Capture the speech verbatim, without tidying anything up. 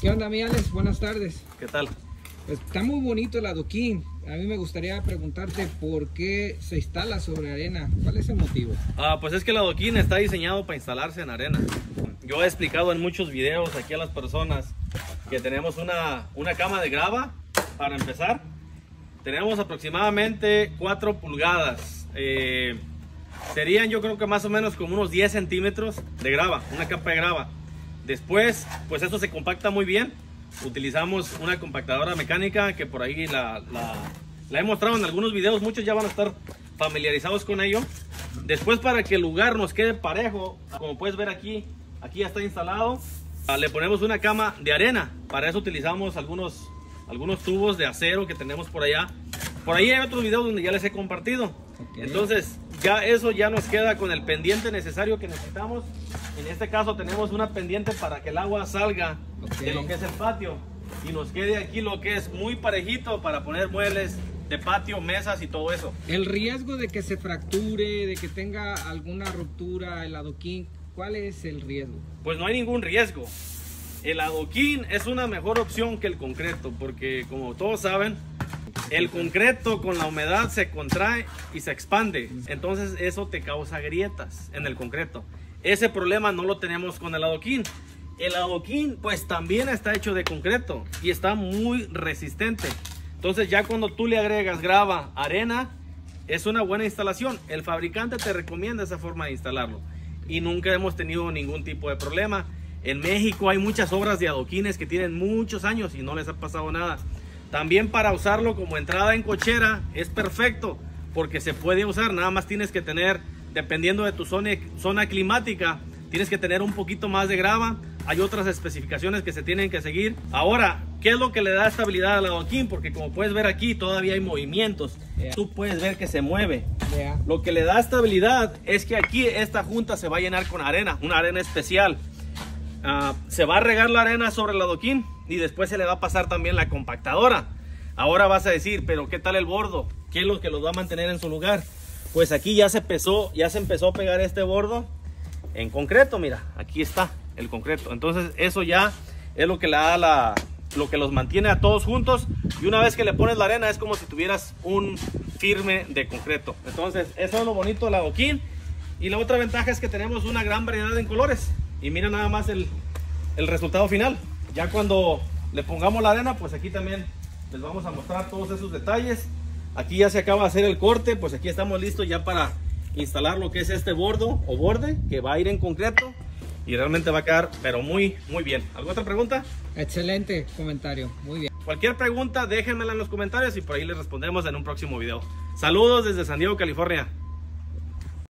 ¿Qué onda, mi Alex? Buenas tardes. ¿Qué tal? Pues está muy bonito el adoquín. A mí me gustaría preguntarte por qué se instala sobre arena. ¿Cuál es el motivo? Ah, pues es que el adoquín está diseñado para instalarse en arena. Yo he explicado en muchos videos aquí a las personas que tenemos una, una cama de grava. Para empezar, tenemos aproximadamente cuatro pulgadas. Eh, serían yo creo que más o menos como unos diez centímetros de grava, una capa de grava. Después, pues esto se compacta muy bien. Utilizamos una compactadora mecánica que por ahí la, la, la he mostrado en algunos videos. Muchos ya van a estar familiarizados con ello. Después, para que el lugar nos quede parejo, como puedes ver aquí, aquí ya está instalado. Le ponemos una cama de arena. Para eso utilizamos algunos, algunos tubos de acero que tenemos por allá. Por ahí hay otros videos donde ya les he compartido. Okay. Entonces, ya eso ya nos queda con el pendiente necesario que necesitamos. En este caso tenemos una pendiente para que el agua salga okay. de lo que es el patio y nos quede aquí lo que es muy parejito para poner muebles de patio, mesas y todo eso. El riesgo de que se fracture, de que tenga alguna ruptura el adoquín, ¿cuál es el riesgo? Pues no hay ningún riesgo. El adoquín es una mejor opción que el concreto, porque como todos saben, el concreto con la humedad se contrae y se expande. Entonces eso te causa grietas en el concreto. Ese problema no lo tenemos con el adoquín. El adoquín pues también está hecho de concreto y está muy resistente. Entonces ya cuando tú le agregas grava, arena, es una buena instalación. El fabricante te recomienda esa forma de instalarlo y nunca hemos tenido ningún tipo de problema. En México hay muchas obras de adoquines que tienen muchos años y no les ha pasado nada. También para usarlo como entrada en cochera es perfecto porque se puede usar. Nada más tienes que tener, dependiendo de tu zona, zona climática, tienes que tener un poquito más de grava. Hay otras especificaciones que se tienen que seguir. Ahora, ¿qué es lo que le da estabilidad al adoquín? Porque como puedes ver aquí, todavía hay movimientos. Yeah. Tú puedes ver que se mueve. Yeah. Lo que le da estabilidad es que aquí esta junta se va a llenar con arena, una arena especial. Uh, se va a regar la arena sobre el adoquín y después se le va a pasar también la compactadora. Ahora vas a decir, pero ¿qué tal el bordo? ¿Qué es lo que los va a mantener en su lugar? Pues aquí ya se empezó, ya se empezó a pegar este bordo en concreto. Mira, aquí está el concreto. Entonces eso ya es lo que le da la, lo que los mantiene a todos juntos. Y una vez que le pones la arena es como si tuvieras un firme de concreto. Entonces eso es lo bonito del adoquín. Y la otra ventaja es que tenemos una gran variedad en colores. Y mira nada más el, el resultado final. Ya cuando le pongamos la arena, pues aquí también les vamos a mostrar todos esos detalles. Aquí ya se acaba de hacer el corte, pues aquí estamos listos ya para instalar lo que es este bordo o borde que va a ir en concreto y realmente va a quedar pero muy muy bien. ¿Alguna otra pregunta? Excelente comentario, muy bien. Cualquier pregunta déjenmela en los comentarios y por ahí les respondemos en un próximo video. Saludos desde San Diego, California.